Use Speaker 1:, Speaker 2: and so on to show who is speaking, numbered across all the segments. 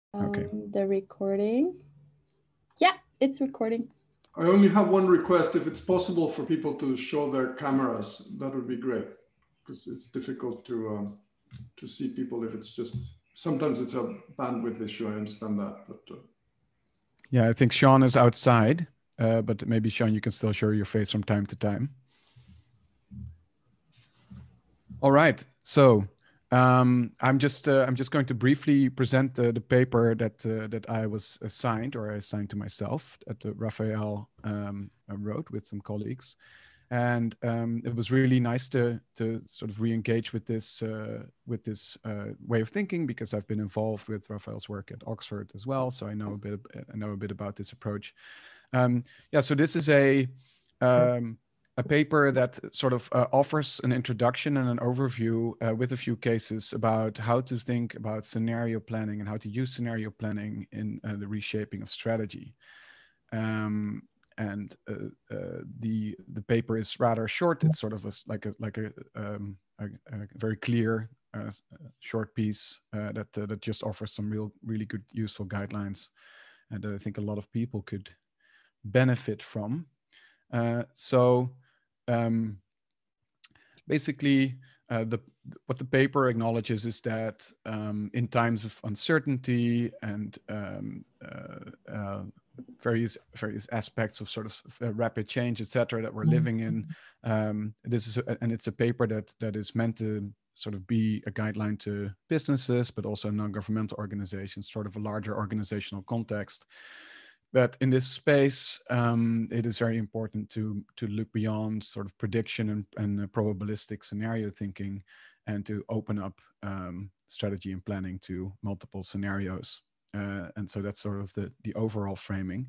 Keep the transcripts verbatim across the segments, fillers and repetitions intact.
Speaker 1: Okay.
Speaker 2: Um, the recording. Yeah, it's recording.
Speaker 3: I only have one request. If it's possible for people to show their cameras, that would be great, because it's difficult to um, to see people if it's just. Sometimes it's a bandwidth issue. I understand that, but uh...
Speaker 1: yeah, I think Sean is outside, uh, but maybe Sean, you can still show your face from time to time. All right, so um, I'm just uh, I'm just going to briefly present uh, the paper that uh, that I was assigned, or I assigned to myself, that uh, Rafael um, wrote with some colleagues, and um, it was really nice to to sort of re-engage with this uh, with this uh, way of thinking, because I've been involved with Rafael's work at Oxford as well, so I know a bit I know a bit about this approach. Um, yeah, so this is a um, a paper that sort of uh, offers an introduction and an overview uh, with a few cases about how to think about scenario planning and how to use scenario planning in uh, the reshaping of strategy. Um, and uh, uh, the the paper is rather short. It's sort of a, like a like a, um, a, a very clear uh, short piece uh, that uh, that just offers some real really good useful guidelines, and I think a lot of people could benefit from. Uh, so um, basically, uh, the what the paper acknowledges is that um, in times of uncertainty and um, uh, uh, various various aspects of sort of uh, rapid change, et cetera, that we're living in, um, this is a, and it's a paper that that is meant to sort of be a guideline to businesses, but also non-governmental organizations, sort of a larger organizational context. That in this space, um, it is very important to to look beyond sort of prediction and, and uh, probabilistic scenario thinking, and to open up um, strategy and planning to multiple scenarios. Uh, and so that's sort of the the overall framing.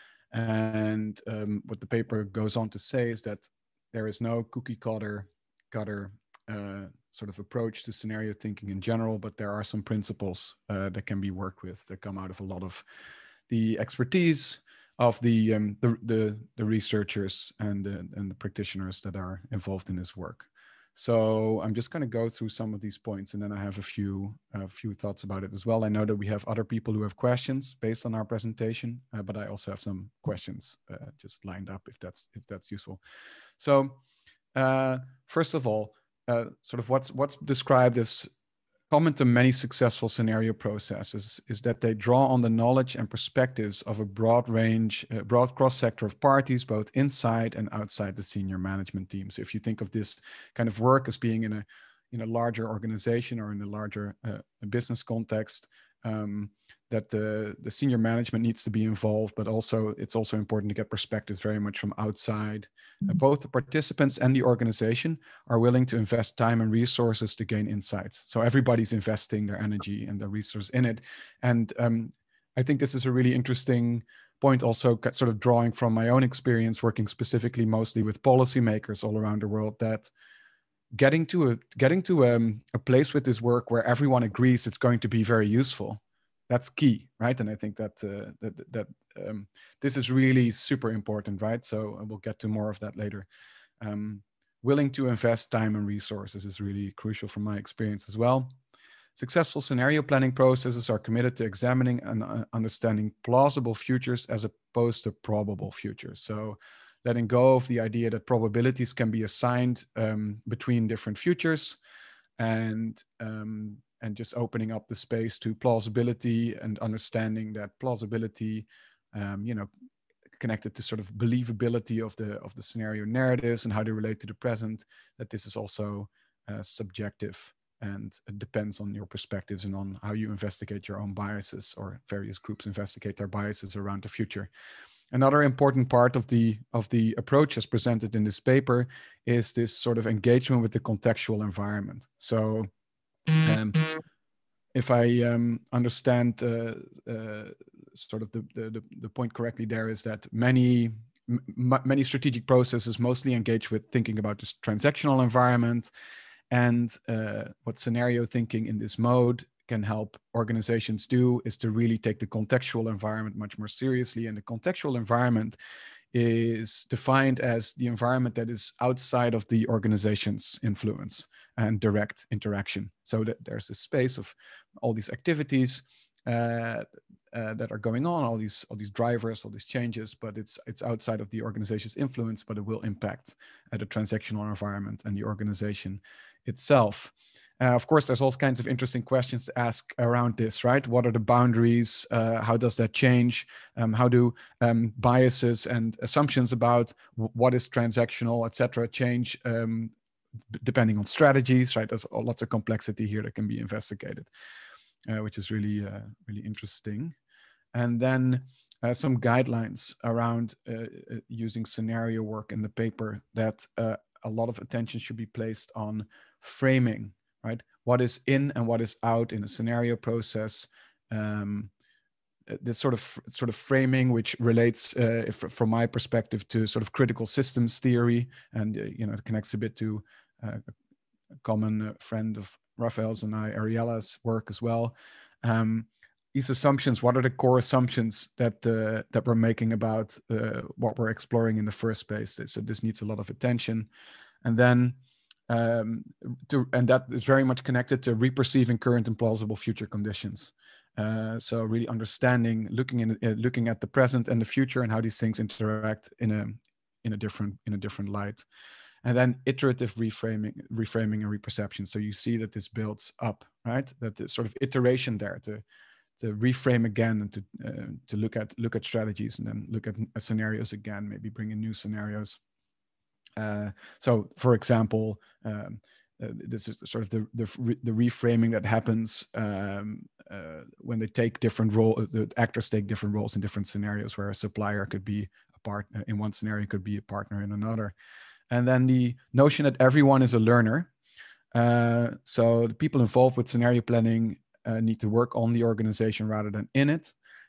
Speaker 1: And um, what the paper goes on to say is that there is no cookie cutter cutter uh, sort of approach to scenario thinking in general, but there are some principles uh, that can be worked with that come out of a lot of the expertise of the um, the, the the researchers and the, and the practitioners that are involved in this work. So I'm just going to go through some of these points, and then I have a few a few thoughts about it as well. I know that we have other people who have questions based on our presentation, uh, but I also have some questions uh, just lined up if that's if that's useful. So uh, first of all, uh, sort of what's what's described as common to many successful scenario processes is that they draw on the knowledge and perspectives of a broad range, a broad cross-sector of parties, both inside and outside the senior management team. So if you think of this kind of work as being in a in a larger organization or in a larger uh, business context, um, that the, the senior management needs to be involved, but also it's also important to get perspectives very much from outside. Uh, both the participants and the organization are willing to invest time and resources to gain insights. So everybody's investing their energy and their resource in it. And um, I think this is a really interesting point, also sort of drawing from my own experience working specifically mostly with policymakers all around the world, that getting to a getting to um, a place with this work where everyone agrees it's going to be very useful, that's key, right? And I think that uh, that that um, this is really super important, right? So we'll get to more of that later. Um, willing to invest time and resources is really crucial from my experience as well. Successful scenario planning processes are committed to examining and uh, understanding plausible futures as opposed to probable futures. So letting go of the idea that probabilities can be assigned um, between different futures, and um, and just opening up the space to plausibility and understanding that plausibility, um, you know, connected to sort of believability of the of the scenario narratives and how they relate to the present, that this is also uh, subjective, and it depends on your perspectives and on how you investigate your own biases, or various groups investigate their biases around the future. Another important part of the of the approach as presented in this paper is this sort of engagement with the contextual environment. So um, if I um, understand uh, uh, sort of the, the, the point correctly there, is that many many strategic processes mostly engage with thinking about this transactional environment, and uh, what scenario thinking in this mode can help organizations do is to really take the contextual environment much more seriously. And the contextual environment is defined as the environment that is outside of the organization's influence and direct interaction. So that there's this space of all these activities uh, uh, that are going on, all these all these drivers, all these changes, but it's it's outside of the organization's influence, but it will impact uh, the transactional environment and the organization itself. Uh, of course, there's all kinds of interesting questions to ask around this, right? What are the boundaries? Uh, how does that change? Um, how do um, biases and assumptions about what is transactional, et cetera, change um, depending on strategies, right? There's lots of complexity here that can be investigated, uh, which is really, uh, really interesting. And then uh, some guidelines around uh, using scenario work in the paper, that uh, a lot of attention should be placed on framing, right? What is in and what is out in a scenario process. Um, this sort of sort of framing, which relates, uh, if, from my perspective, to sort of critical systems theory, and uh, you know, it connects a bit to uh, a common friend of Rafael's and I, Ariella's work as well. Um, these assumptions, what are the core assumptions that uh, that we're making about uh, what we're exploring in the first place? So this needs a lot of attention. And then, um, to, and that is very much connected to reperceiving current and plausible future conditions. Uh, so really understanding, looking in, uh, looking at the present and the future, and how these things interact in a in a different in a different light. And then iterative reframing, reframing and reperception. So you see that this builds up, right? That this sort of iteration there to to reframe again, and to uh, to look at look at strategies, and then look at scenarios again, maybe bring in new scenarios. Uh, so, for example, um, uh, this is sort of the the, the reframing that happens um, uh, when they take different roles. The actors take different roles in different scenarios, where a supplier could be a partner in one scenario, could be a partner in another. And then the notion that everyone is a learner. Uh, so the people involved with scenario planning uh, need to work on the organization rather than in it.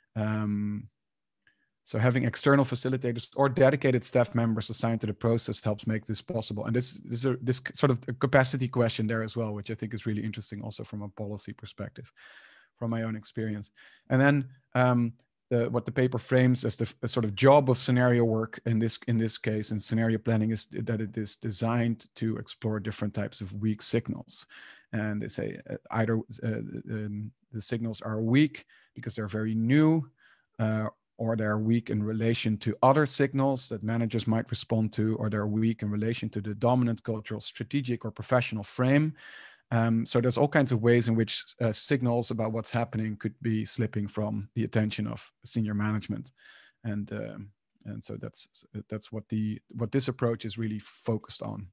Speaker 1: Um, so having external facilitators or dedicated staff members assigned to the process helps make this possible. And this, this, is a, this sort of a capacity question there as well, which I think is really interesting also from a policy perspective, from my own experience. And then um, The, what the paper frames as the a sort of job of scenario work in this in this case in scenario planning is that it is designed to explore different types of weak signals. And they say either uh, um, the signals are weak because they're very new, uh, or they're weak in relation to other signals that managers might respond to, or they're weak in relation to the dominant cultural, strategic, or professional frame. Um, so there's all kinds of ways in which uh, signals about what's happening could be slipping from the attention of senior management, and um, and so that's that's what the what this approach is really focused on.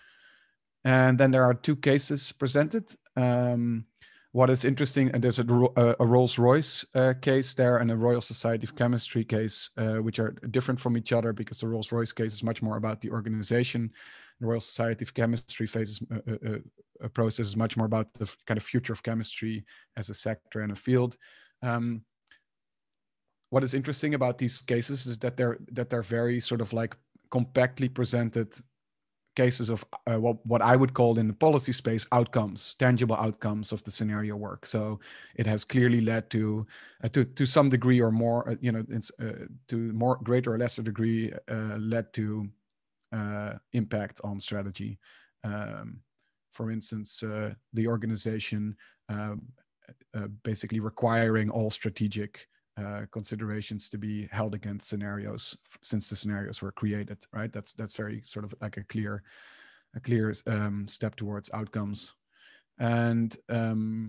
Speaker 1: And then there are two cases presented. Um, what is interesting, and there's a, a Rolls-Royce uh, case there and a Royal Society of Chemistry case, uh, which are different from each other, because the Rolls-Royce case is much more about the organization. The Royal Society of Chemistry faces a, a, a process is much more about the kind of future of chemistry as a sector and a field. Um, what is interesting about these cases is that they're that they're very sort of like compactly presented cases of uh, what, what I would call in the policy space outcomes, tangible outcomes of the scenario work. So it has clearly led to, uh, to, to some degree or more, uh, you know, it's, uh, to more greater or lesser degree, uh, led to uh, impact on strategy. Um, for instance, uh, the organization uh, uh, basically requiring all strategic Uh, considerations to be held against scenarios since the scenarios were created, right? That's that's very sort of like a clear, a clear um, step towards outcomes. And um,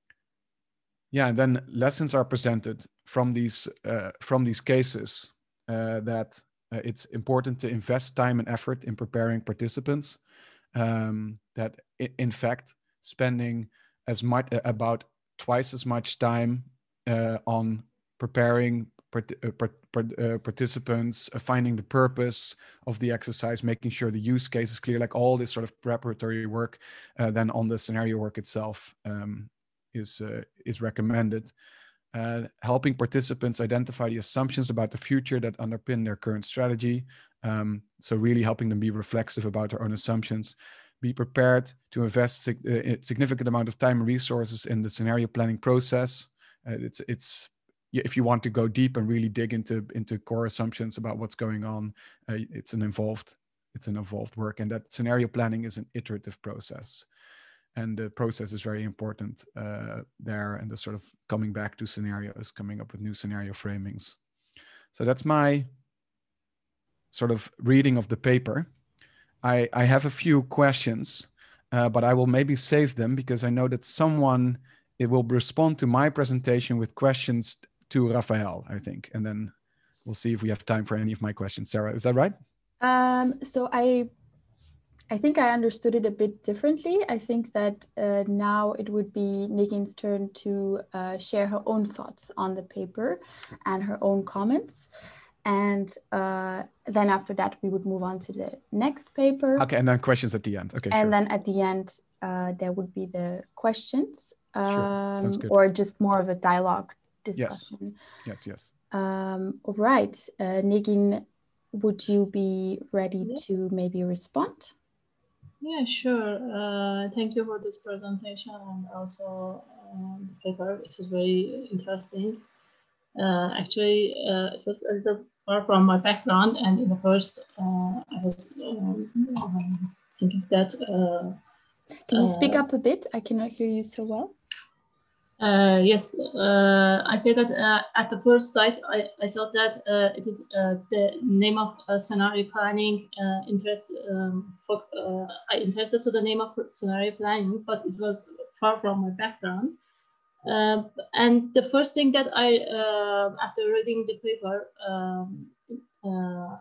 Speaker 1: yeah, and then lessons are presented from these uh, from these cases uh, that uh, it's important to invest time and effort in preparing participants. Um, that in fact, spending as much about twice as much time uh, on preparing part, uh, part, part, uh, participants, uh, finding the purpose of the exercise, making sure the use case is clear, like all this sort of preparatory work, uh, then on the scenario work itself um, is, uh, is recommended. Uh, helping participants identify the assumptions about the future that underpin their current strategy. Um, so really helping them be reflexive about their own assumptions. Be prepared to invest sig a significant amount of time and resources in the scenario planning process. Uh, it's, it's, if you want to go deep and really dig into, into core assumptions about what's going on, uh, it's an involved, it's an involved work. And that scenario planning is an iterative process. and the process is very important uh, there, and the sort of coming back to scenarios, coming up with new scenario framings. So that's my sort of reading of the paper. I, I have a few questions, uh, but I will maybe save them because I know that someone it will respond to my presentation with questions to Rafael, I think, and then we'll see if we have time for any of my questions. Sarah, is that right?
Speaker 2: Um, so I, I think I understood it a bit differently. I think that uh, now it would be Nigin's turn to uh, share her own thoughts on the paper and her own comments. And uh, then after that, we would move on to the next paper.
Speaker 1: Okay, and then questions at the end. Okay,
Speaker 2: and
Speaker 1: sure.
Speaker 2: then at the end, uh, there would be the questions, um,
Speaker 1: sure. Sounds good.
Speaker 2: or just more of a dialogue discussion.
Speaker 1: Yes, yes, yes.
Speaker 2: Um, all right, uh, Nigin, would you be ready
Speaker 4: Yeah.
Speaker 2: to maybe respond?
Speaker 4: Yeah, sure. Uh, thank you for this presentation and also um, the paper. It was very interesting. Uh, actually, uh, it was a little far from my background, and in the first, uh, I was um, um, thinking that. Uh,
Speaker 2: Can you speak
Speaker 4: uh,
Speaker 2: up a bit? I cannot hear you so well.
Speaker 4: Uh, yes, uh, I say that uh, at the first sight, I, I thought that uh, it is uh, the name of uh, scenario planning. Uh, interest, um, for, uh, I interested to the name of scenario planning, but it was far from my background. Uh, and the first thing that I, uh, after reading the paper, um, uh,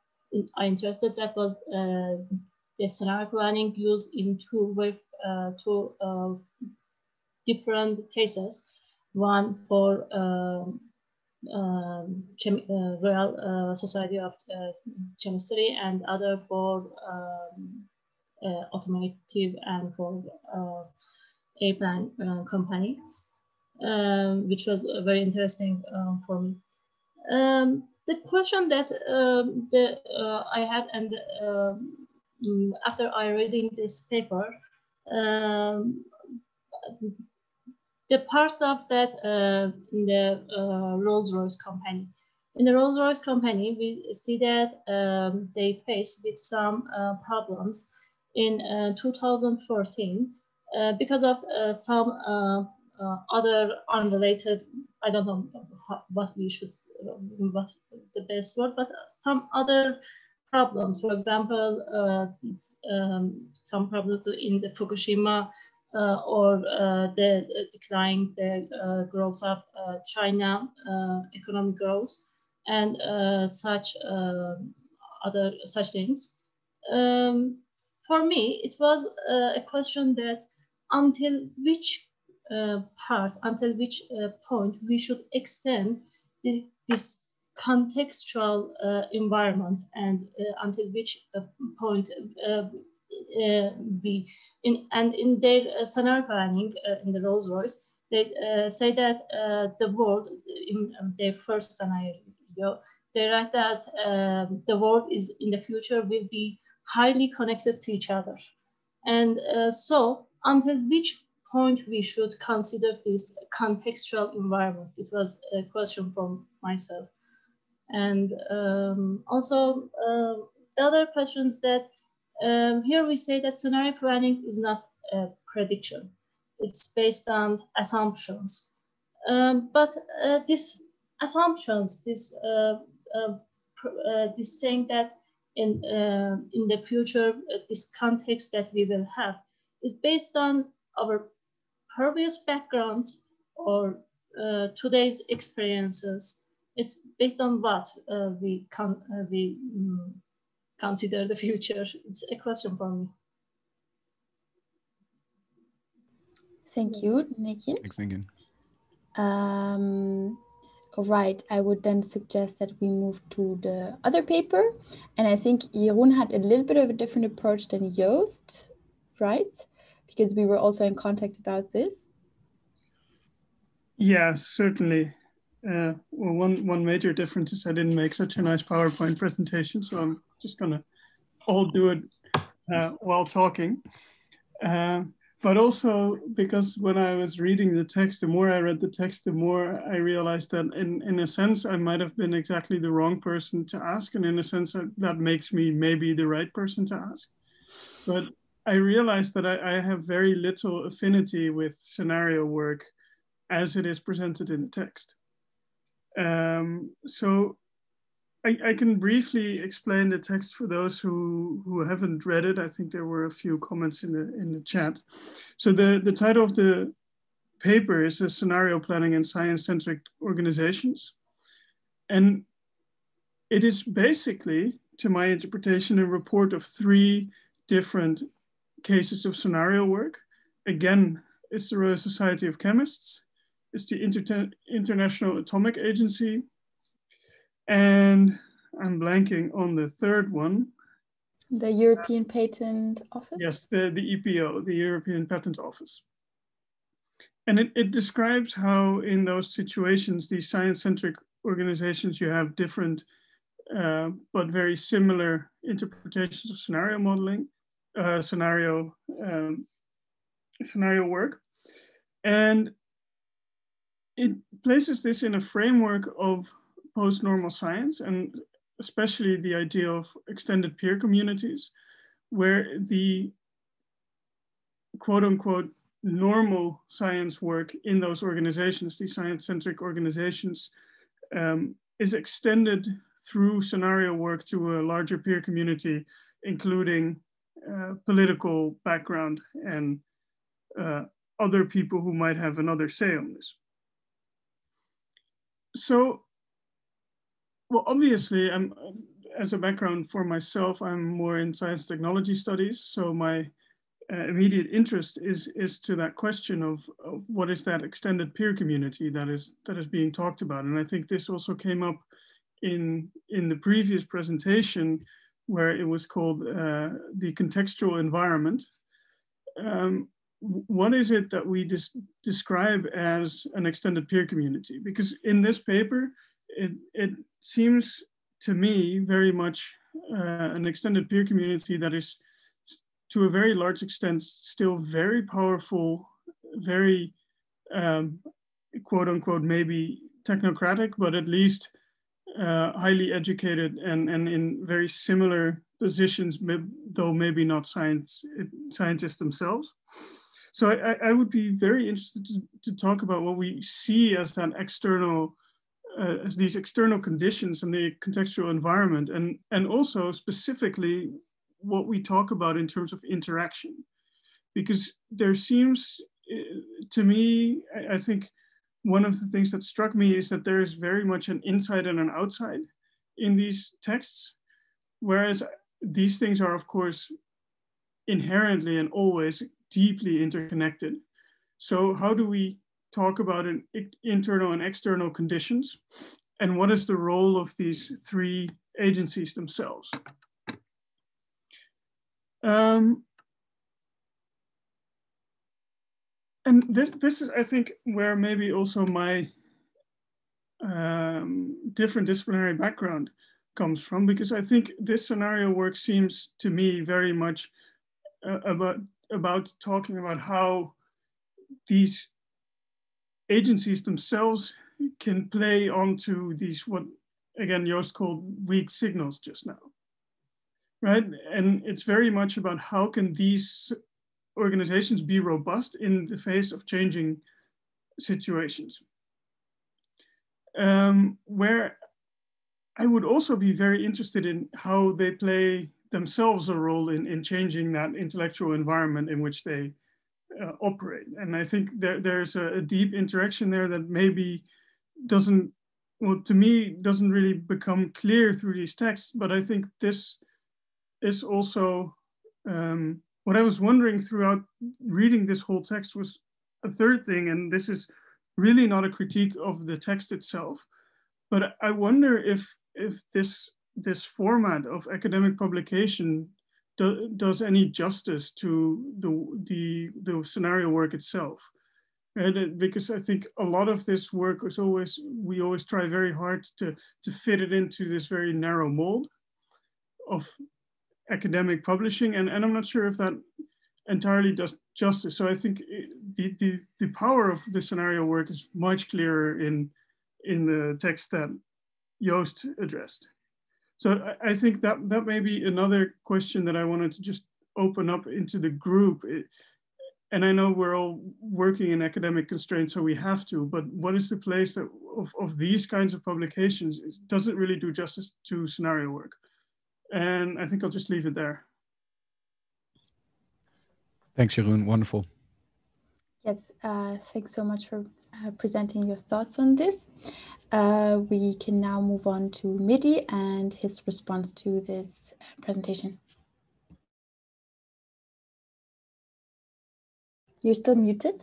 Speaker 4: I interested that was uh, the scenario planning used in two way, uh, two. Uh, different cases, one for um, um, uh, Royal uh, Society of uh, Chemistry and other for um, uh, automotive and for uh, airplane uh, company, um, which was very interesting um, for me. Um, the question that um, the, uh, I had, and um, after I reading this paper, um, the part of that uh, in the uh, Rolls-Royce company. In the Rolls-Royce company, we see that um, they face with some uh, problems in uh, two thousand fourteen uh, because of uh, some uh, uh, other unrelated, I don't know what we should, what the best word, but some other problems. For example, uh, um, some problems in the Fukushima Uh, or uh, the uh, decline, the uh, growth of uh, China uh, economic growth, and uh, such uh, other such things. Um, for me, it was uh, a question that until which uh, part, until which uh, point we should extend the, this contextual uh, environment, and uh, until which uh, point uh, uh, we in and in their uh, scenario planning uh, in the Rolls-Royce, they uh, say that uh, the world in their first scenario, they write that um, the world is in the future will be highly connected to each other, and uh, so until which point we should consider this contextual environment. It was a question from myself, and um, also uh, the other questions that. Um, here we say that scenario planning is not a prediction. It's based on assumptions. Um, but uh, these assumptions, this, uh, uh, uh, this saying that in, uh, in the future, uh, this context that we will have is based on our previous backgrounds or uh, today's experiences. It's based on what uh, we, can, uh, we um, consider the future. It's a question for me.
Speaker 2: Thank you, Nigin.
Speaker 1: Thanks, Nigin.
Speaker 2: Um, all right, I would then suggest that we move to the other paper. And I think Jeroen had a little bit of a different approach than Joost, right? Because we were also in contact about this.
Speaker 5: Yeah, certainly. Uh, well, one, one major difference is I didn't make such a nice PowerPoint presentation, so I'm just gonna all do it uh, while talking. Uh, but also because when I was reading the text, the more I read the text, the more I realized that in, in a sense, I might have been exactly the wrong person to ask. And in a sense, that, that makes me maybe the right person to ask. But I realized that I, I have very little affinity with scenario work as it is presented in the text. Um, so I, I can briefly explain the text for those who, who haven't read it. I think there were a few comments in the, in the chat. So the, the title of the paper is a Scenario Planning in Science-Centric Organizations. And it is basically, to my interpretation, a report of three different cases of scenario work. Again, it's the Royal Society of Chemists, it's the Inter International Atomic Agency, and I'm blanking on the third one.
Speaker 2: The European Patent Office?
Speaker 5: Yes, the, the E P O, the European Patent Office. And it, it describes how in those situations, these science-centric organizations, you have different uh, but very similar interpretations of scenario modeling, uh, scenario, um, scenario work. And it places this in a framework of post-normal science, and especially the idea of extended peer communities, where the quote unquote normal science work in those organizations, these science-centric organizations, um, is extended through scenario work to a larger peer community, including uh, political background and uh, other people who might have another say on this. So, well, obviously, I'm, as a background for myself, I'm more in science technology studies. So my uh, immediate interest is, is to that question of, of what is that extended peer community that is, that is being talked about. And I think this also came up in, in the previous presentation, where it was called uh, the contextual environment. Um, what is it that we dis describe as an extended peer community? Because in this paper, it, it seems to me very much uh, an extended peer community that is, to a very large extent, still very powerful, very um, quote unquote, maybe technocratic, but at least uh, highly educated and, and in very similar positions, though maybe not science, scientists themselves. So I, I would be very interested to, to talk about what we see as that external, uh, as these external conditions in the contextual environment, and, and also specifically what we talk about in terms of interaction. Because there seems, to me, I, I think one of the things that struck me is that there is very much an inside and an outside in these texts, whereas these things are, of course, inherently and always deeply interconnected. So how do we talk about an internal and external conditions? And what is the role of these three agencies themselves? Um, and this, this is, I think, where maybe also my um, different disciplinary background comes from, because I think this scenario work seems to me very much uh, about, about talking about how these agencies themselves can play onto these, what again Joost called weak signals just now, right? And it's very much about how can these organizations be robust in the face of changing situations. Um, where I would also be very interested in how they play themselves a role in, in changing that intellectual environment in which they uh, operate. And I think there, there's a, a deep interaction there that maybe doesn't, well, to me, doesn't really become clear through these texts, but I think this is also, um, what I was wondering throughout reading this whole text was a third thing, and this is really not a critique of the text itself, but I wonder if, if this, this format of academic publication do, does any justice to the, the, the scenario work itself. And because I think a lot of this work is always, we always try very hard to, to fit it into this very narrow mold of academic publishing. And, and I'm not sure if that entirely does justice. So I think the, the, the power of the scenario work is much clearer in, in the text that Joost addressed. So I, I think that, that may be another question that I wanted to just open up into the group? It, and I know we're all working in academic constraints, so we have to, but what is the place that of, of these kinds of publications? It doesn't really do justice to scenario work. And I think I'll just leave it there.
Speaker 1: Thanks, Jeroen. Wonderful.
Speaker 2: Yes, uh, thanks so much for uh, presenting your thoughts on this. Uh, we can now move on to Midi and his response to this presentation. You're still muted.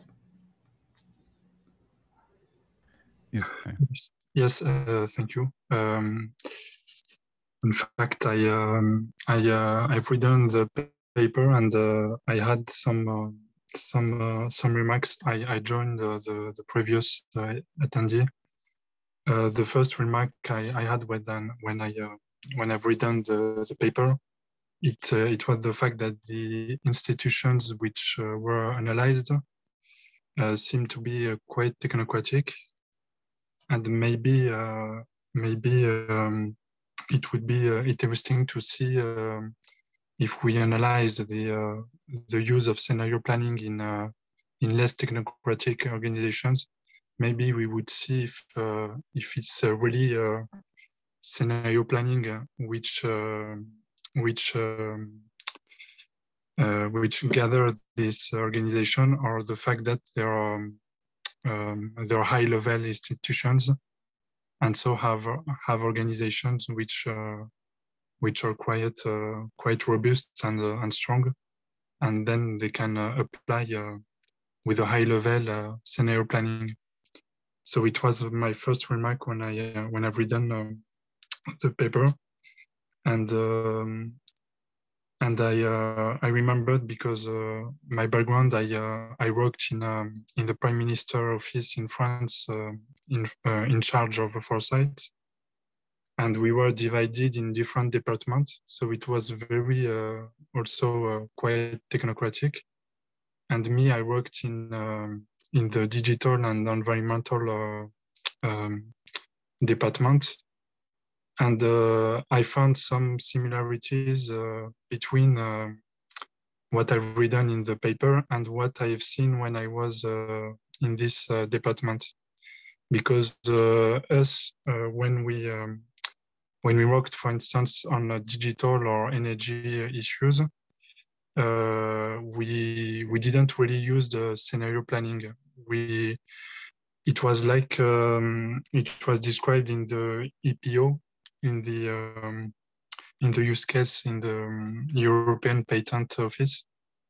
Speaker 1: Yes,
Speaker 6: yes uh, thank you. Um, in fact, I, um, I, uh, I've written the paper and uh, I had some uh, some uh, some remarks. I, I joined uh, the, the previous uh, attendee. Uh, the first remark I, I had when when I uh, when I've written the, the paper, it uh, it was the fact that the institutions which uh, were analyzed uh, seemed to be uh, quite technocratic, and maybe uh, maybe um, it would be uh, interesting to see uh, if we analyze the uh, the use of scenario planning in uh, in less technocratic organizations. Maybe we would see if uh, if it's uh, really uh, scenario planning uh, which uh, which um, uh, which gather this organization, or the fact that there are um, there are high level institutions, and so have have organizations which uh, which are quite uh, quite robust and uh, and strong, and then they can uh, apply uh, with a high level uh, scenario planning. So it was my first remark when I uh, when I've written uh, the paper, and um, and I uh, I remembered because uh, my background, I uh, I worked in um, in the Prime Minister office in France uh, in uh, in charge of foresight, and we were divided in different departments. So it was very uh, also uh, quite technocratic. And me, I worked in um, in the digital and environmental uh, um, department, and uh, I found some similarities uh, between uh, what I've written in the paper and what I've seen when I was uh, in this uh, department. Because uh, us, uh, when we um, when we worked, for instance, on uh, digital or energy issues, Uh, we we didn't really use the scenario planning. We it was like um, it was described in the E P O, in the um, in the use case in the um, European Patent Office.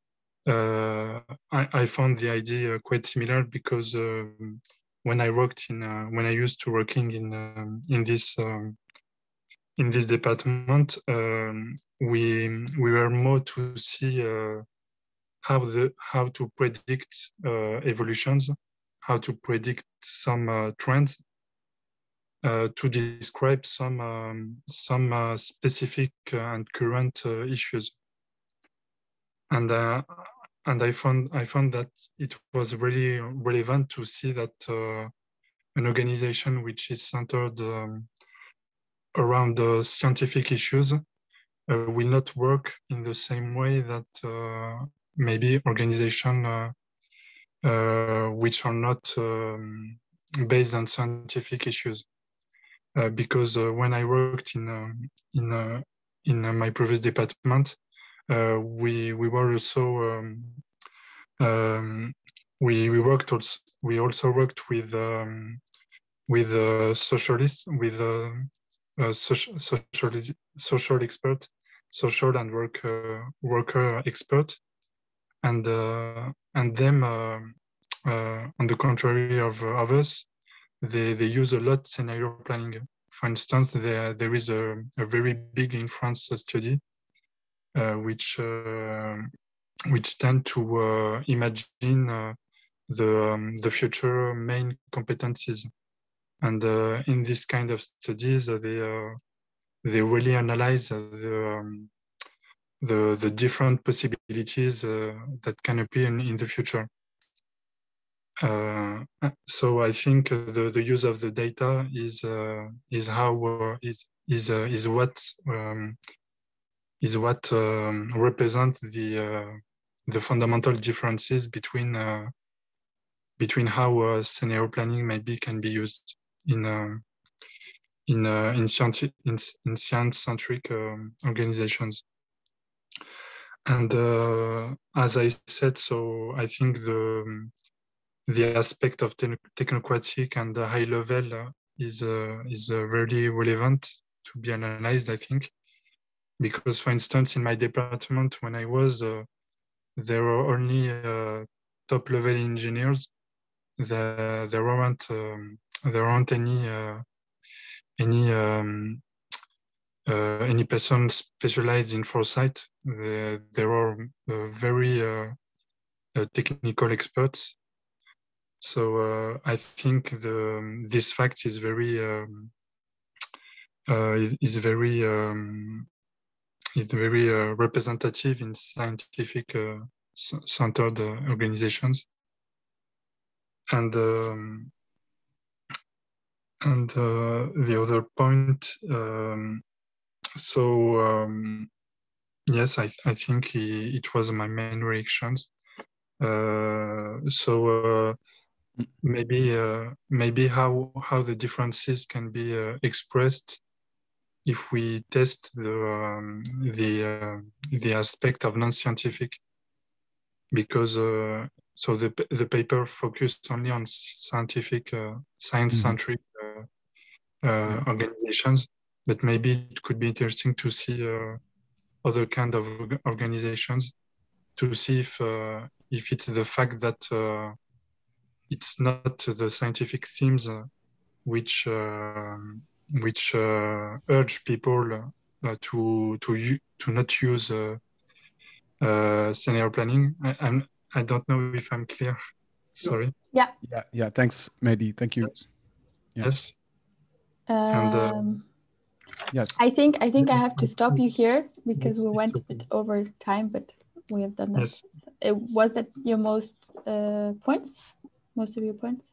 Speaker 6: Uh, I, I found the idea quite similar because uh, when I worked in uh, when I used to working in um, in this um, in this department, um, we we were more to see uh, how the how to predict uh, evolutions, how to predict some uh, trends, uh, to describe some um, some uh, specific and current uh, issues. And uh, and I found I found that it was really relevant to see that uh, an organization which is centered um, around the scientific issues uh, will not work in the same way that uh, maybe organization uh, uh, which are not um, based on scientific issues. Uh, because uh, when I worked in uh, in uh, in uh, my previous department, uh, we we were also um, um, we we worked also we also worked with um, with uh, socialists, with uh, uh, social social social expert, social and work uh, worker expert, and uh, and them uh, uh, on the contrary of, uh, of us, they they use a lot scenario planning. For instance, there there is a, a very big in France study uh, which uh, which tend to uh, imagine uh, the um, the future main competencies, and uh, in this kind of studies, uh, they uh, they really analyze uh, the um, the the different possibilities uh, that can appear in, in the future. Uh, so I think the, the use of the data is uh, is how uh, is is uh, is what um, is what um, represents the uh, the fundamental differences between uh, between how uh, scenario planning maybe can be used in uh, in uh, in, scienti in, in science-centric um, organizations. And uh, as I said, so I think the the aspect of te technocratic and the high level uh, is uh, is uh, very relevant to be analyzed, I think, because, for instance, in my department when I was, uh, there were only uh, top level engineers. The, there weren't um, there weren't any uh, any um, uh, any person specialized in foresight. The, there are uh, very uh, uh, technical experts. So uh, I think the this fact is very um, uh, is, is very um, is very uh, representative in scientific uh, centered uh, organizations. And um, and uh, the other point, um, so um, yes, I I think he, it was my main reactions. Uh, so uh, maybe uh, maybe how how the differences can be uh, expressed if we test the um, the uh, the aspect of non-scientific, because uh, so the the paper focused only on scientific uh, science-centric mm-hmm. uh, uh, yeah. organizations, but maybe it could be interesting to see uh, other kind of organizations, to see if uh, if it's the fact that uh, it's not the scientific themes uh, which uh, which uh, urge people uh, to to to not use uh, uh, scenario planning. I, I'm I don't know if I'm clear. Sorry.
Speaker 2: Yeah.
Speaker 1: Yeah. Yeah. Thanks, Mehdi. Thank you.
Speaker 6: Yes.
Speaker 1: Yeah.
Speaker 6: Yes.
Speaker 2: Um,
Speaker 6: and uh,
Speaker 1: yes.
Speaker 2: I think I think I have to stop you here because
Speaker 6: yes,
Speaker 2: we went
Speaker 6: okay.
Speaker 2: a bit over time, but we have done that.
Speaker 6: Yes.
Speaker 2: It, was that your most uh, points? Most of your points?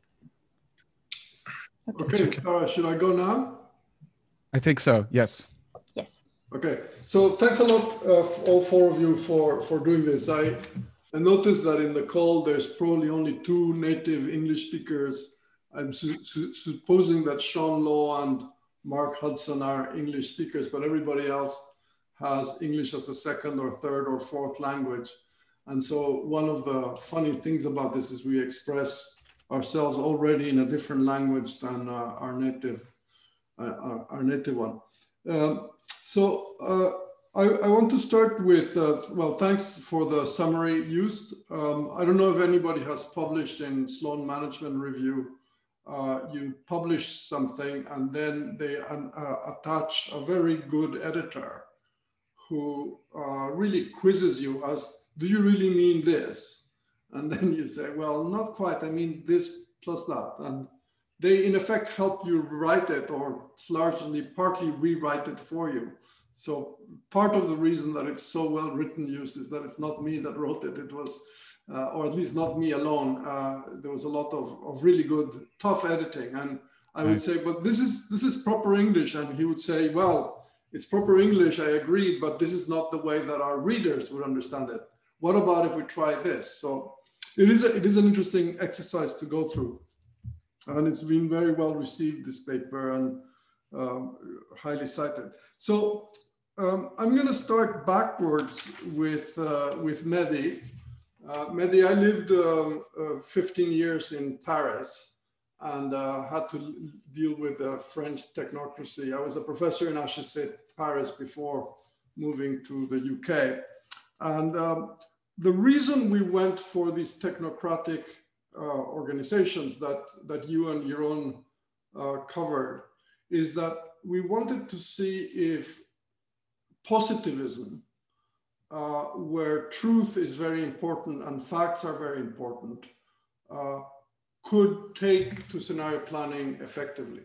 Speaker 3: Okay, okay. So should I go now?
Speaker 1: I think so, yes.
Speaker 2: Yes.
Speaker 3: Okay, so thanks a lot, uh, all four of you, for, for doing this. I, I noticed that in the call, there's probably only two native English speakers. I'm su su supposing that Sean Law and Mark Hudson are English speakers, but everybody else has English as a second or third or fourth language. And so one of the funny things about this is we express ourselves already in a different language than uh, our native, uh, our, our native one. Um, so uh, I, I want to start with, uh, well, thanks for the summary used. Um, I don't know if anybody has published in Sloan Management Review. Uh, you publish something and then they uh, attach a very good editor who uh, really quizzes you as, do you really mean this? And then you say, well, not quite, I mean this plus that. And they in effect help you write it, or largely partly rewrite it for you. So part of the reason that it's so well written used is that it's not me that wrote it. It was, uh, or at least not me alone. Uh, there was a lot of, of really good, tough editing. And I would say, but this is, this is proper English. And he would say, well, it's proper English, I agree, but this is not the way that our readers would understand it. What about if we try this? So it is, a, it is an interesting exercise to go through. And it's been very well received, this paper, and um, highly cited. So um, I'm going to start backwards with, uh, with Mehdi. Uh, Mehdi, I lived um, uh, fifteen years in Paris and uh, had to deal with the French technocracy. I was a professor in H E C Paris before moving to the U K. And um, the reason we went for these technocratic uh, organizations that, that you and Jeroen uh, covered is that we wanted to see if positivism, uh, where truth is very important and facts are very important, uh, could take to scenario planning effectively.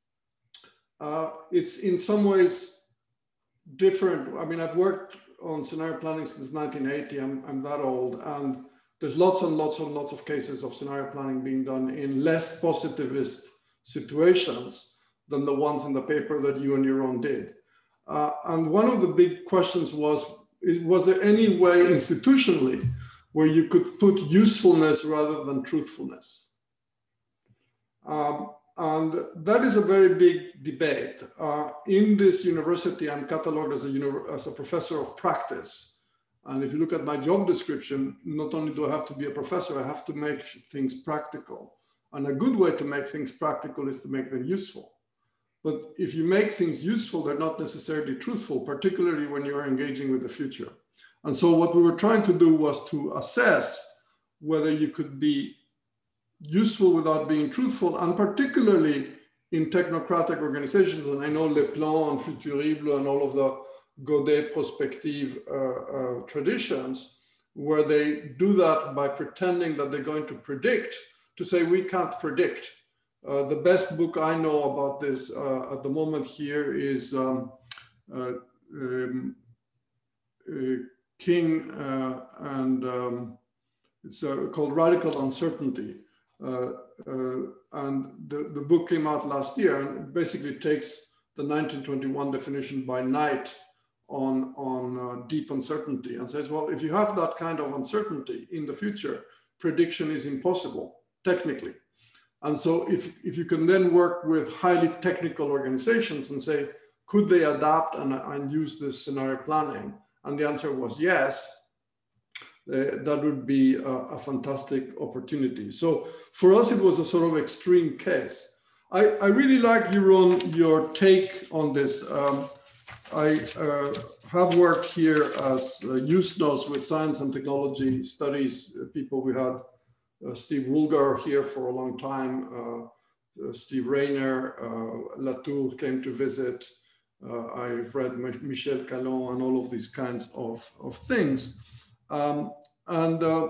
Speaker 3: Uh, it's in some ways different. I mean, I've worked on scenario planning since nineteen eighty, I'm, I'm that old, and there's lots and lots and lots of cases of scenario planning being done in less positivist situations than the ones in the paper that you and Jeroen did. Uh, and one of the big questions was, was there any way institutionally where you could put usefulness rather than truthfulness? Um, and that is a very big debate. Uh, in this university, I'm cataloged as a, as a professor of practice. And if you look at my job description, not only do I have to be a professor, I have to make things practical. And a good way to make things practical is to make them useful. But if you make things useful, they're not necessarily truthful, particularly when you're engaging with the future. And so what we were trying to do was to assess whether you could be useful without being truthful, and particularly in technocratic organizations. And I know Le Plan and Futurible and all of the Godet prospective uh, uh, traditions, where they do that by pretending that they're going to predict, to say we can't predict. Uh, the best book I know about this uh, at the moment here is um, uh, um, uh, King uh, and um, it's uh, called Radical Uncertainty. Uh, uh, and the, the book came out last year and basically takes the nineteen twenty-one definition by Knight on, on uh, deep uncertainty and says, well, if you have that kind of uncertainty in the future, prediction is impossible, technically. And so if, if you can then work with highly technical organizations and say, could they adapt and, and use this scenario planning? And the answer was yes, uh, that would be a, a fantastic opportunity. So for us, it was a sort of extreme case. I, I really like, Jeroen, your take on this. Um, I uh, have worked here as uh, usefulness with science and technology studies uh, people. We had uh, Steve Woolgar here for a long time, uh, uh, Steve Rayner, uh, Latour came to visit. Uh, I've read Michel Calon and all of these kinds of, of things. Um, and uh,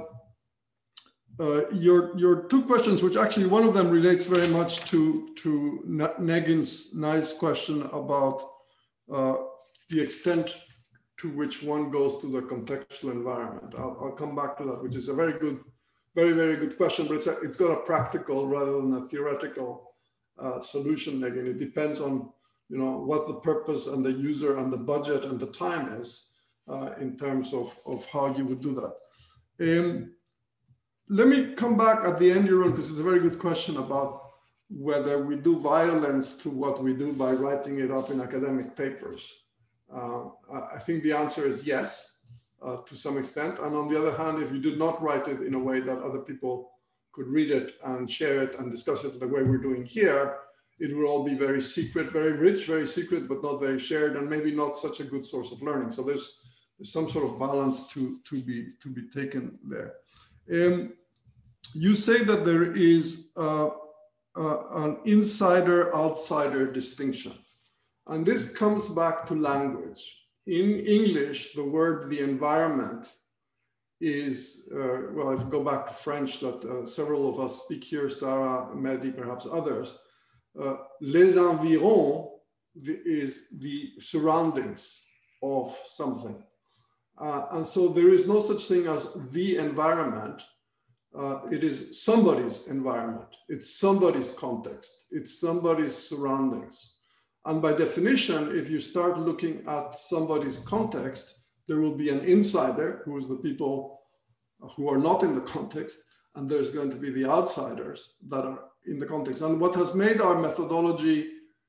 Speaker 3: uh, your, your two questions, which actually one of them relates very much to, to Negin's nice question about uh, the extent to which one goes to the contextual environment. I'll, I'll come back to that, which is a very good, very, very good question, but it's, a, it's got a practical rather than a theoretical uh, solution, Negin. It depends on you know, what the purpose and the user and the budget and the time is uh, in terms of, of how you would do that. Um, let me come back at the end, Jeroen, because it's a very good question about whether we do violence to what we do by writing it up in academic papers. Uh, I think the answer is yes, uh, to some extent. And on the other hand, if you did not write it in a way that other people could read it and share it and discuss it the way we're doing here, it will all be very secret, very rich, very secret, but not very shared, and maybe not such a good source of learning. So there's, there's some sort of balance to, to, be, to be taken there. Um, you say that there is uh, uh, an insider-outsider distinction. And this comes back to language. In English, the word the environment is, uh, well, if you go back to French that uh, several of us speak here, Sarah, Mehdi, perhaps others, Uh, les environs the, is the surroundings of something. Uh, and so there is no such thing as the environment. Uh, it is somebody's environment. It's somebody's context. It's somebody's surroundings. And by definition, if you start looking at somebody's context, there will be an insider, who is the people who are not in the context, and there's going to be the outsiders that are in the context. And what has made our methodology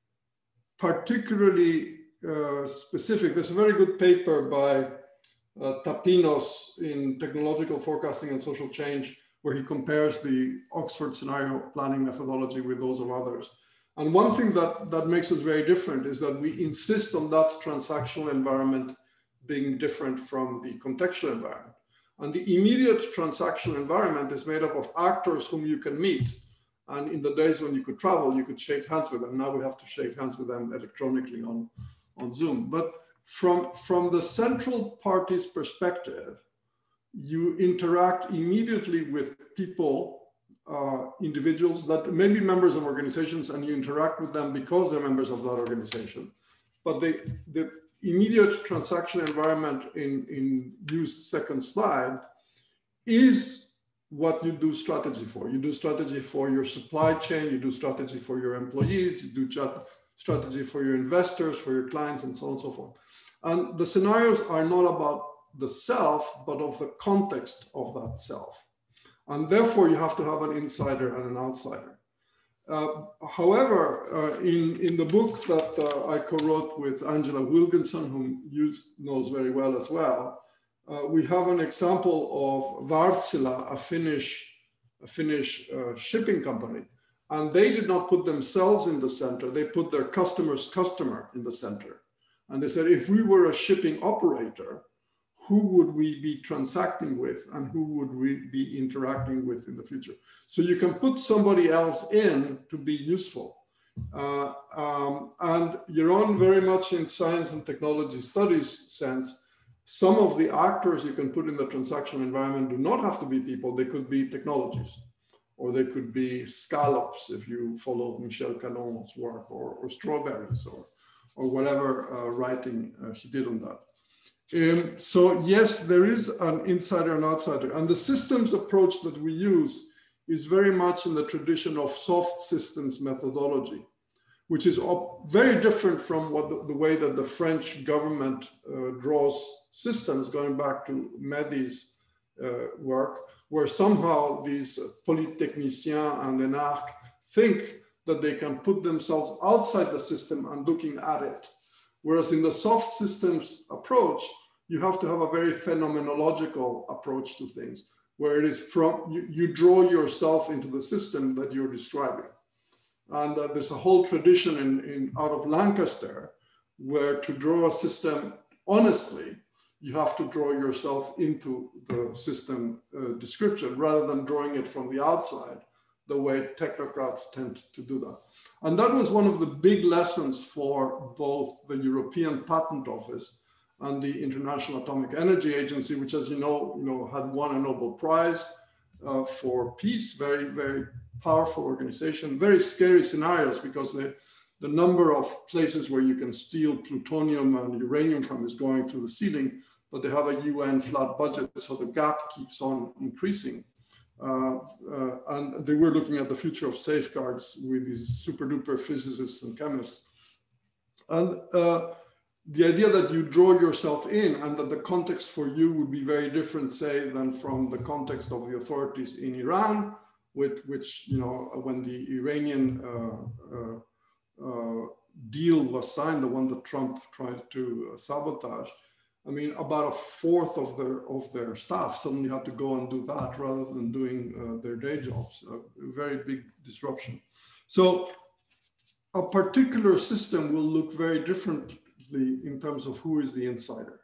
Speaker 3: particularly uh, specific, there's a very good paper by uh, Tapinos in Technological Forecasting and Social Change, where he compares the Oxford scenario planning methodology with those of others. And one thing that, that makes us very different is that we insist on that transactional environment being different from the contextual environment. And the immediate transactional environment is made up of actors whom you can meet. And in the days when you could travel, you could shake hands with them. Now we have to shake hands with them electronically on, on Zoom. But from, from the central party's perspective, you interact immediately with people, uh, individuals that may be members of organizations, and you interact with them because they're members of that organization. But they, the immediate transactional environment in, in use second slide is what you do strategy for. You do strategy for your supply chain, you do strategy for your employees, you do strategy for your investors, for your clients, and so on and so forth. And the scenarios are not about the self, but of the context of that self. And therefore, you have to have an insider and an outsider. Uh, however, uh, in, in the book that uh, I co-wrote with Angela Wilkinson, whom you knows very well as well, uh, we have an example of Wärtsilä, a Finnish, a Finnish uh, shipping company. And they did not put themselves in the center. They put their customer's customer in the center. And they said, if we were a shipping operator, who would we be transacting with and who would we be interacting with in the future? So you can put somebody else in to be useful. Uh, um, and Jeroen, very much in science and technology studies sense, some of the actors you can put in the transactional environment do not have to be people. They could be technologies, or they could be scallops if you follow Michel Calon's work, or, or strawberries, or, or whatever uh, writing uh, he did on that. Um, so yes, there is an insider and outsider, and the systems approach that we use is very much in the tradition of soft systems methodology, which is very different from what the, the way that the French government uh, draws systems, going back to Mehdi's uh, work, where somehow these polytechniciens and énarques think that they can put themselves outside the system and looking at it. Whereas in the soft systems approach, you have to have a very phenomenological approach to things, where it is from, you, you draw yourself into the system that you're describing. And uh, there's a whole tradition in, in, out of Lancaster, where to draw a system honestly, you have to draw yourself into the system uh, description rather than drawing it from the outside, the way technocrats tend to do that. And that was one of the big lessons for both the European Patent Office and the International Atomic Energy Agency, which, as you know, you know had won a Nobel Prize uh, for peace, very, very powerful organization, very scary scenarios, because the, the number of places where you can steal plutonium and uranium from is going through the ceiling, but they have a U N flat budget, so the gap keeps on increasing. Uh, uh, and they were looking at the future of safeguards with these super duper physicists and chemists. And uh, the idea that you draw yourself in and that the context for you would be very different, say, than from the context of the authorities in Iran, with which, you know, when the Iranian uh, uh, uh, deal was signed, the one that Trump tried to uh, sabotage, I mean, about a fourth of their of their staff suddenly had to go and do that rather than doing uh, their day jobs. A very big disruption. So a particular system will look very differently in terms of who is the insider,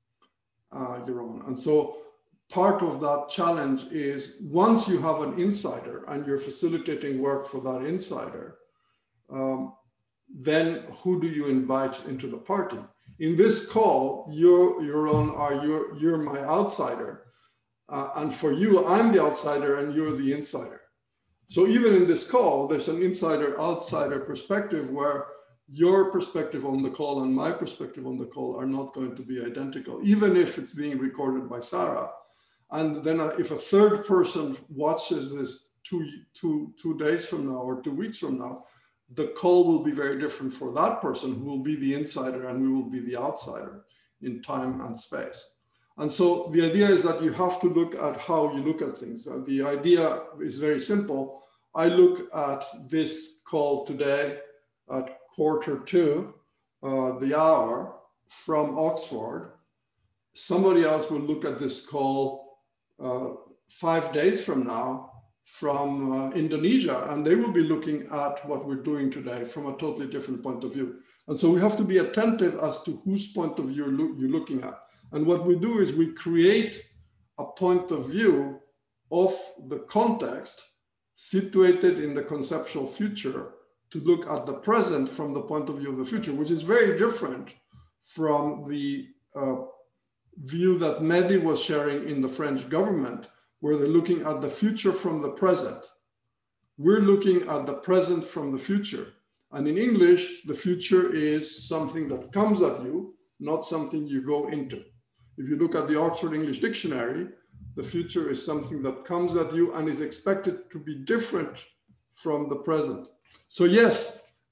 Speaker 3: uh, Jeroen. And so part of that challenge is, once you have an insider and you're facilitating work for that insider, um, then who do you invite into the party? In this call, you're, you're on, are you're, you're my outsider. Uh, and for you, I'm the outsider and you're the insider. So even in this call, there's an insider-outsider perspective where your perspective on the call and my perspective on the call are not going to be identical, even if it's being recorded by Sarah. And then if a third person watches this two, two, two days from now or two weeks from now, the call will be very different for that person, who will be the insider and we will be the outsider in time and space. And so the idea is that you have to look at how you look at things. Uh, the idea is very simple. I look at this call today at quarter to uh, the hour from Oxford. Somebody else will look at this call uh, five days from now from uh, Indonesia, and they will be looking at what we're doing today from a totally different point of view. And so we have to be attentive as to whose point of view lo- you're looking at. And what we do is we create a point of view of the context situated in the conceptual future to look at the present from the point of view of the future, which is very different from the uh, view that Mehdi was sharing in the French government, where they're looking at the future from the present. We're looking at the present from the future. And in English, the future is something that comes at you, not something you go into. If you look at the Oxford English Dictionary, the future is something that comes at you and is expected to be different from the present. So yes,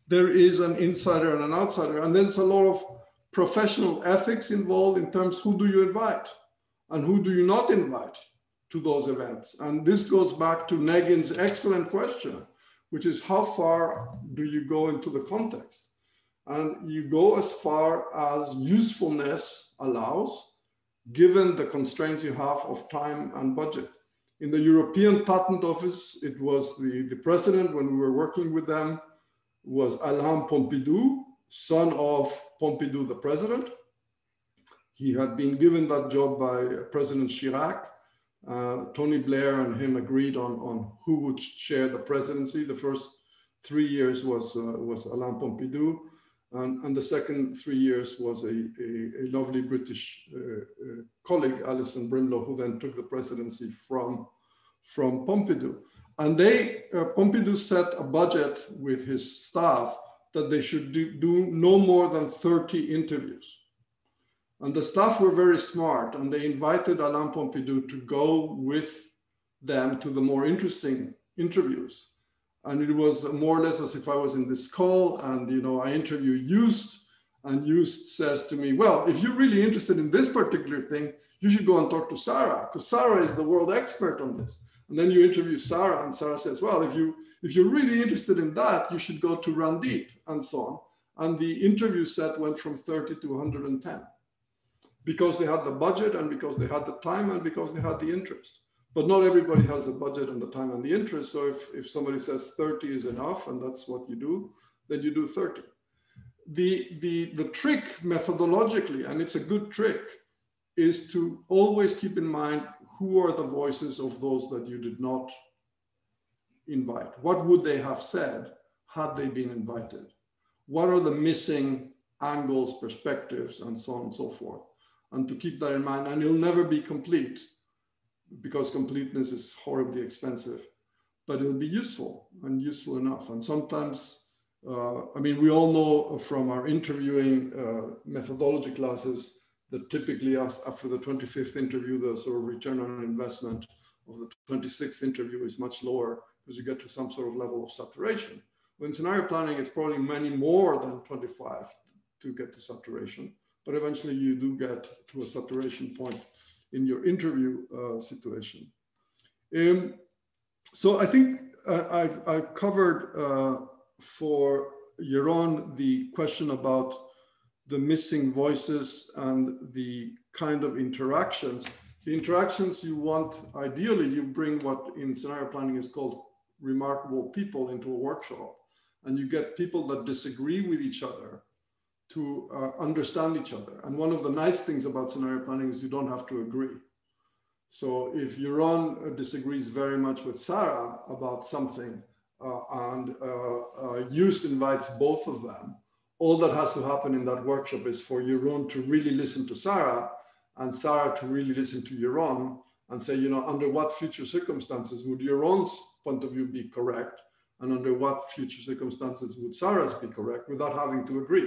Speaker 3: there is an insider and an outsider. And then there's a lot of professional ethics involved in terms who do you invite and who do you not invite to those events. And this goes back to Negin's excellent question, which is how far do you go into the context? And you go as far as usefulness allows, given the constraints you have of time and budget. In the European Patent Office, it was the, the president, when we were working with them, was Alain Pompidou, son of Pompidou, the president. He had been given that job by President Chirac. Uh, Tony Blair and him agreed on, on who would share the presidency. The first three years was, uh, was Alain Pompidou. And, and the second three years was a, a, a lovely British uh, uh, colleague, Alison Brimlow, who then took the presidency from, from Pompidou. And they, uh, Pompidou set a budget with his staff that they should do, do no more than thirty interviews. And the staff were very smart, and they invited Alain Pompidou to go with them to the more interesting interviews. And it was more or less as if I was in this call, and you know, I interview Joost, and Joost says to me, well, if you're really interested in this particular thing, you should go and talk to Sarah, because Sarah is the world expert on this. And then you interview Sarah, and Sarah says, well, if, you, if you're really interested in that, you should go to Randeep, and so on. And the interview set went from thirty to one hundred ten, because they had the budget, and because they had the time, and because they had the interest. But not everybody has the budget and the time and the interest. So if, if somebody says thirty is enough, and that's what you do, then you do thirty. The, the, the trick methodologically, and it's a good trick, is to always keep in mind who are the voices of those that you did not invite. What would they have said had they been invited? What are the missing angles, perspectives, and so on and so forth? And to keep that in mind, and it'll never be complete, because completeness is horribly expensive, but it'll be useful and useful enough. And sometimes, uh, I mean, we all know from our interviewing uh, methodology classes that typically after the twenty-fifth interview, the sort of return on investment of the twenty-sixth interview is much lower, because you get to some sort of level of saturation. When scenario planning, it's probably many more than twenty-five to get to saturation, but eventually you do get to a saturation point in your interview uh, situation. Um, so I think uh, I've, I've covered uh, for Jeroen the question about the missing voices and the kind of interactions. The interactions you want, ideally, you bring what in scenario planning is called remarkable people into a workshop, and you get people that disagree with each other to uh, understand each other. And one of the nice things about scenario planning is you don't have to agree. So if Jeroen disagrees very much with Sarah about something, uh, and uh, uh, Joost invites both of them, all that has to happen in that workshop is for Jeroen to really listen to Sarah, and Sarah to really listen to Jeroen, and say, you know, under what future circumstances would Jeroen's point of view be correct, and under what future circumstances would Sarah's be correct, without having to agree.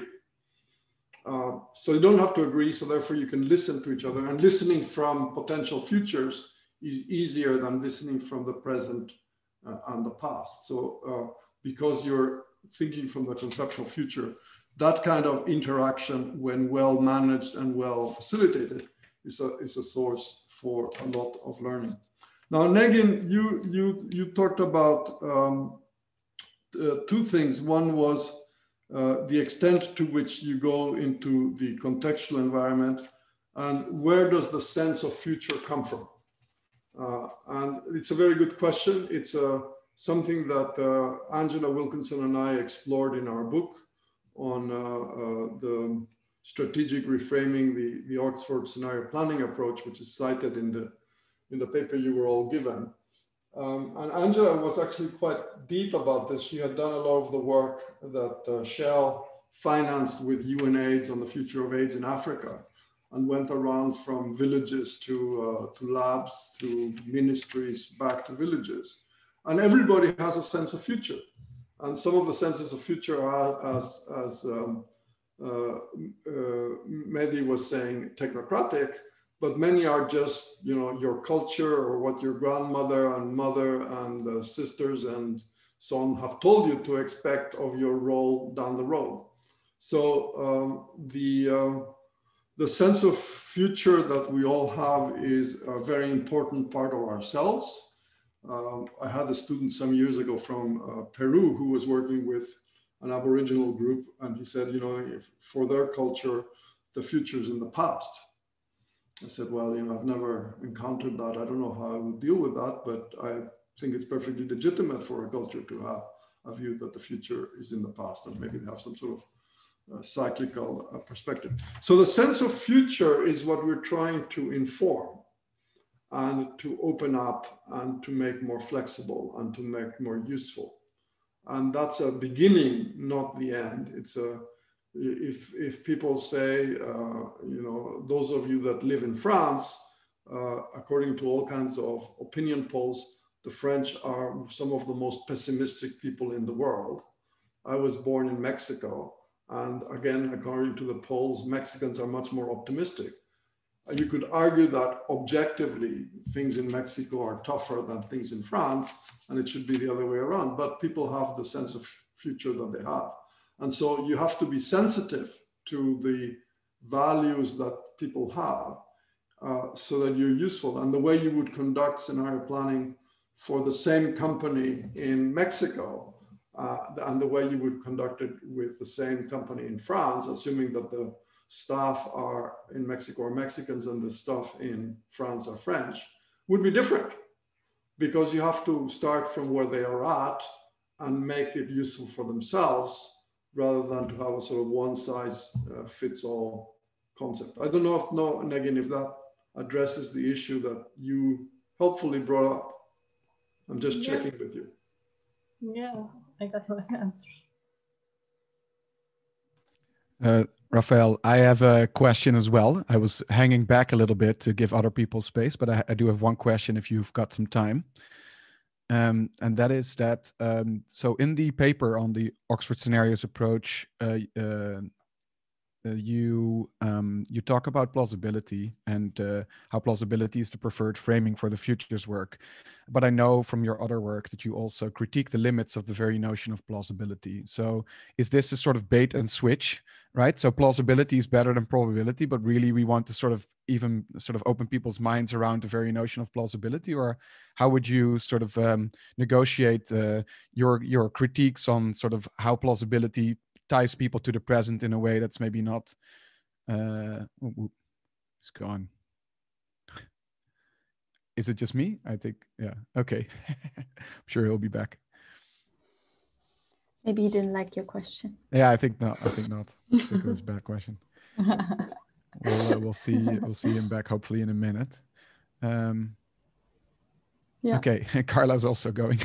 Speaker 3: Uh, so you don't have to agree, so therefore you can listen to each other, and listening from potential futures is easier than listening from the present uh, and the past. So uh, because you're thinking from the conceptual future, that kind of interaction, when well managed and well facilitated, is a, is a source for a lot of learning. Now, Negin, you, you, you talked about um, uh, two things. One was Uh, the extent to which you go into the contextual environment, and where does the sense of future come from? Uh, and it's a very good question. It's uh, something that uh, Angela Wilkinson and I explored in our book on uh, uh, the strategic reframing, the, the Oxford scenario planning approach, which is cited in the, in the paper you were all given. Um, and Angela was actually quite deep about this. She had done a lot of the work that uh, Shell financed with UNAIDS on the future of AIDS in Africa, and went around from villages to, uh, to labs, to ministries, back to villages. And everybody has a sense of future. And some of the senses of future are, as, as um, uh, uh, Mehdi was saying, technocratic, but many are just, you know, your culture, or what your grandmother and mother and uh, sisters and so on have told you to expect of your role down the road. So um, the, uh, the sense of future that we all have is a very important part of ourselves. Um, I had a student some years ago from uh, Peru who was working with an Aboriginal group, and he said, you know, if, for their culture, the future is in the past. I said, well, you know, I've never encountered that. I don't know how I would deal with that, but I think it's perfectly legitimate for a culture to have a view that the future is in the past, and maybe they have some sort of uh, cyclical uh, perspective. So the sense of future is what we're trying to inform and to open up and to make more flexible and to make more useful. And that's a beginning, not the end. It's a, if, if people say, uh, you know, those of you that live in France, uh, according to all kinds of opinion polls, the French are some of the most pessimistic people in the world. I was born in Mexico. And again, according to the polls, Mexicans are much more optimistic. You could argue that objectively, things in Mexico are tougher than things in France, and it should be the other way around. But people have the sense of future that they have. And so you have to be sensitive to the values that people have uh, so that you're useful. And the way you would conduct scenario planning for the same company in Mexico uh, and the way you would conduct it with the same company in France, assuming that the staff are in Mexico are Mexicans and the staff in France are French, would be different, because you have to start from where they are at and make it useful for themselves rather than to have a sort of one size uh, fits all concept. I don't know if, no, and again, if that addresses the issue that you helpfully brought up. I'm just
Speaker 4: Yeah.
Speaker 3: checking with you.
Speaker 4: Yeah, I got my answer.
Speaker 1: Uh, Rafael, I have a question as well. I was hanging back a little bit to give other people space, but I, I do have one question if you've got some time. Um, and that is that, um, so in the paper on the Oxford Scenarios approach, uh, uh, uh, you um, you talk about plausibility and uh, how plausibility is the preferred framing for the futures work. But I know from your other work that you also critique the limits of the very notion of plausibility. So is this a sort of bait and switch, right? So plausibility is better than probability, but really we want to sort of even sort of open people's minds around the very notion of plausibility? Or how would you sort of um, negotiate uh, your your critiques on sort of how plausibility ties people to the present in a way that's maybe not uh ooh, ooh, it's gone. Is it just me? I think, yeah, okay. I'm sure he'll be back.
Speaker 2: Maybe he didn't like your question.
Speaker 1: Yeah, I think not. I think not. I think it was a bad question. we'll uh, we'll see we'll see him back hopefully in a minute. Um yeah. Okay, Carla's also going.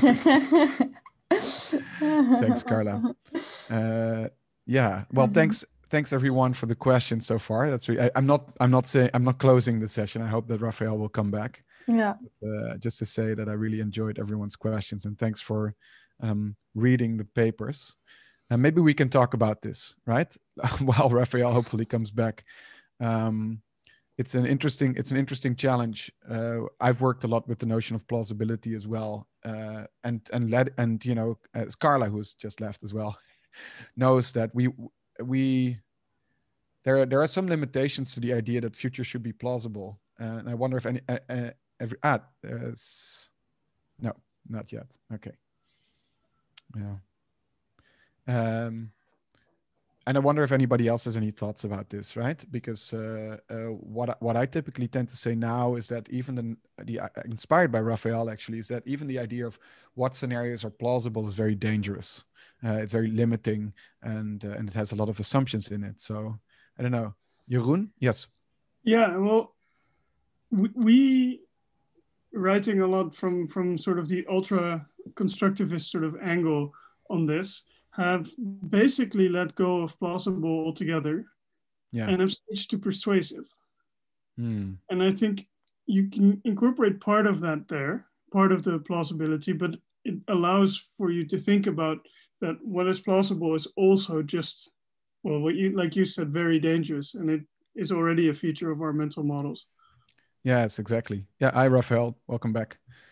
Speaker 1: Thanks, Carla. Uh, yeah. Well, mm-hmm. thanks, thanks everyone for the questions so far. That's really, I, I'm not, I'm not saying, I'm not closing the session. I hope that Rafael will come back.
Speaker 2: Yeah.
Speaker 1: Uh, just to say that I really enjoyed everyone's questions, and thanks for um, reading the papers. And maybe we can talk about this, right? While Rafael hopefully comes back. Um, it's an interesting, it's an interesting challenge. Uh, I've worked a lot with the notion of plausibility as well. Uh, and and led and you know, as Carla, who's just left as well, knows that we we there there are some limitations to the idea that future should be plausible. Uh, and I wonder if any uh, uh, every ah uh, no, not yet. Okay. Yeah. Um. And I wonder if anybody else has any thoughts about this, right? Because uh, uh, what what I typically tend to say now is that even the, the uh, inspired by Rafael actually is that even the idea of what scenarios are plausible is very dangerous. Uh, it's very limiting, and uh, and it has a lot of assumptions in it. So I don't know, Jeroen? Yes.
Speaker 5: Yeah. Well, we, we writing a lot from from sort of the ultra constructivist sort of angle on this, have basically let go of plausible altogether, yeah, and have switched to persuasive. Mm. And I think you can incorporate part of that there, part of the plausibility, but it allows for you to think about that what is plausible is also just, well, what you, like you said, very dangerous, and it is already a feature of our mental models.
Speaker 1: Yes, exactly. Yeah, hi, Rafael. Welcome back.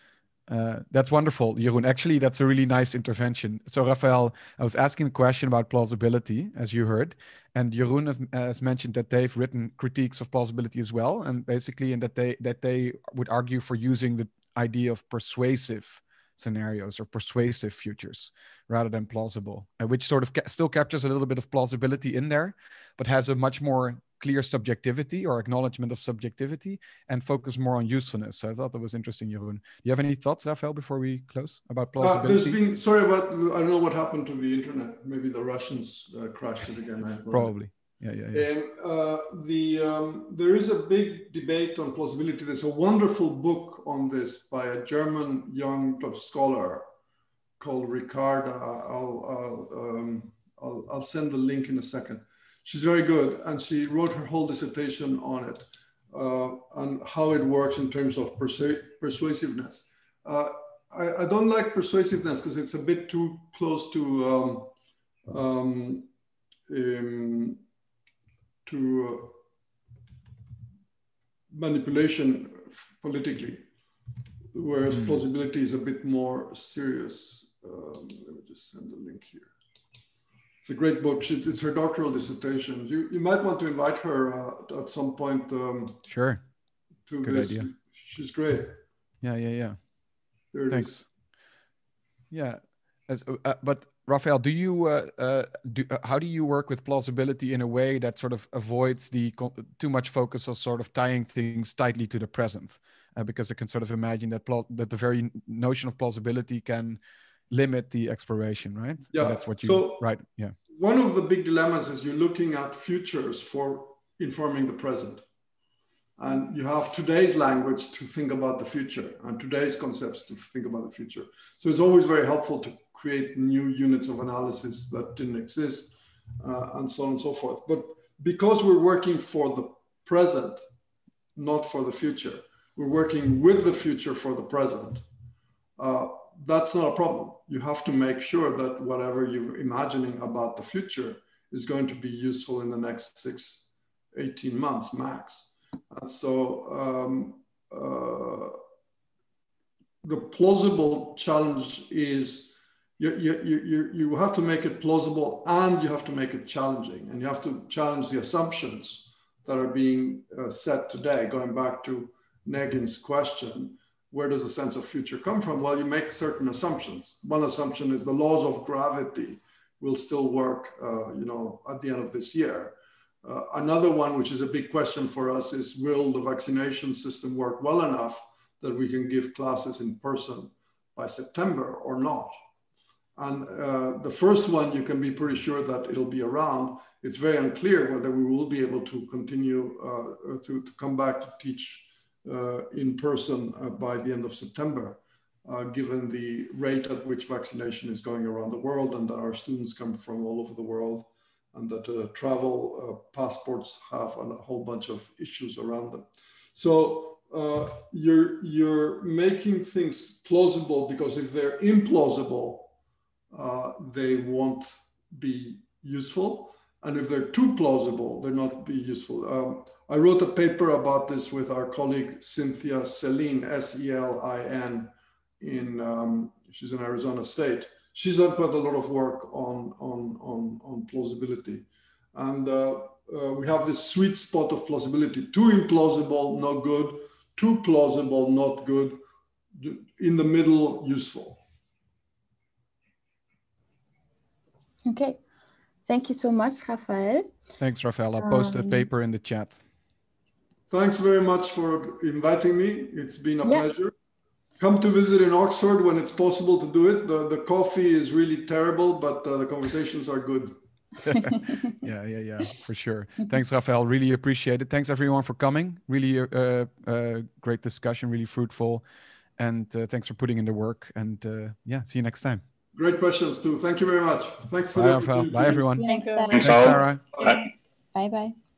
Speaker 1: Uh, that's wonderful, Jeroen. Actually, that's a really nice intervention. So, Rafael, I was asking a question about plausibility, as you heard, and Jeroen has, has mentioned that they've written critiques of plausibility as well, and basically, in that they that they would argue for using the idea of persuasive scenarios or persuasive futures rather than plausible, uh, which sort of ca still captures a little bit of plausibility in there, but has a much more clear subjectivity or acknowledgement of subjectivity and focus more on usefulness. So I thought that was interesting, Jeroen. Do you have any thoughts, Rafael, before we close about plausibility?
Speaker 3: Uh, there's been, sorry about, I don't know what happened to the internet. Maybe the Russians uh, crashed it again. I
Speaker 1: Probably. Yeah, yeah, yeah.
Speaker 3: And uh, the, um, there is a big debate on plausibility. There's a wonderful book on this by a German young scholar called Ricarda. I'll, I'll, um, I'll, I'll send the link in a second. She's very good, and she wrote her whole dissertation on it, uh, on how it works in terms of persu persuasiveness. Uh, I, I don't like persuasiveness because it's a bit too close to um, um, um, to uh, manipulation politically, whereas mm. plausibility is a bit more serious. Um, let me just send the link here. It's a great book. She, it's her doctoral dissertation. You, you might want to invite her uh, at some point. Um,
Speaker 1: sure.
Speaker 3: To
Speaker 1: Good
Speaker 3: this.
Speaker 1: idea.
Speaker 3: She's great.
Speaker 1: Yeah, yeah, yeah.
Speaker 3: There
Speaker 1: Thanks.
Speaker 3: Is.
Speaker 1: Yeah. As, uh, but Rafael, do you uh, uh, do uh, how do you work with plausibility in a way that sort of avoids the too much focus on sort of tying things tightly to the present? Uh, because I can sort of imagine that that the very notion of plausibility can limit the exploration, right?
Speaker 3: Yeah,
Speaker 1: and that's what you
Speaker 3: so
Speaker 1: right. Yeah.
Speaker 3: One of the big dilemmas is you're looking at futures for informing the present. And you have today's language to think about the future and today's concepts to think about the future. So it's always very helpful to create new units of analysis that didn't exist uh, and so on and so forth. But because we're working for the present, not for the future, we're working with the future for the present. Uh, that's not a problem. You have to make sure that whatever you're imagining about the future is going to be useful in the next six, eighteen months max. And so um, uh, the plausible challenge is you, you, you, you have to make it plausible and you have to make it challenging. And you have to challenge the assumptions that are being uh, set today. Going back to Negin's question, where does the sense of future come from? Well, you make certain assumptions. One assumption is the laws of gravity will still work, uh, you know, at the end of this year. Uh, another one, which is a big question for us, is will the vaccination system work well enough that we can give classes in person by September or not? And uh, the first one, you can be pretty sure that it'll be around. It's very unclear whether we will be able to continue uh, to, to come back to teach uh, in person uh, by the end of September, uh, given the rate at which vaccination is going around the world and that our students come from all over the world, and that uh, travel uh, passports have a whole bunch of issues around them. So uh, you're, you're making things plausible, because if they're implausible, uh, they won't be useful. And if they're too plausible, they're not be useful. Um, I wrote a paper about this with our colleague Cynthia Selin, S E L I N, in, um, she's in Arizona State. She's done quite a lot of work on, on, on, on plausibility. And uh, uh, we have this sweet spot of plausibility. Too implausible, not good. Too plausible, not good. In the middle, useful.
Speaker 2: Okay. Thank you so much, Rafael.
Speaker 1: Thanks, Rafael. I'll post um, the paper in the chat.
Speaker 3: Thanks very much for inviting me. It's been a
Speaker 2: yeah.
Speaker 3: pleasure. Come to visit in Oxford when it's possible to do it. The, the coffee is really terrible, but uh, the conversations are good.
Speaker 1: yeah, yeah, yeah, for sure. Thanks, Rafael. Really appreciate it. Thanks, everyone, for coming. Really uh, uh, great discussion, really fruitful. And uh, thanks for putting in the work. And uh, yeah, see you next time.
Speaker 3: Great questions, too. Thank you very much. Thanks for
Speaker 1: Bye,
Speaker 3: the
Speaker 1: Rafael. Bye, everyone.
Speaker 2: Thanks,
Speaker 7: Thanks,
Speaker 1: Thanks, Sarah.
Speaker 7: Bye.
Speaker 2: Bye-bye.